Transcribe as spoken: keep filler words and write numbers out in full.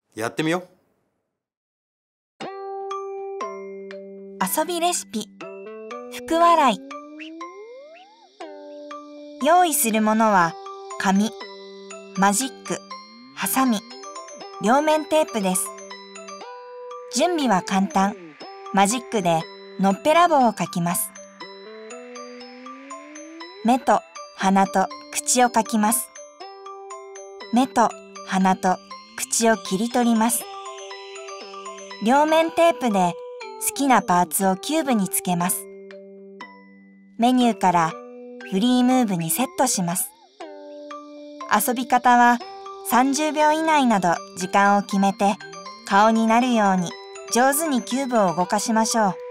やってみよう。 遊びレシピ、福笑い。用意するものは、紙、マジック、ハサミ、両面テープです。準備は簡単。マジックでのっぺらぼうを描きます。目と鼻と口を描きます。目と鼻と口を切り取ります。両面テープで好きなパーツをキューブにつけます。メニューからフリームーブにセットします。遊び方はさんじゅうびょう以内など時間を決めて顔になるように上手にキューブを動かしましょう。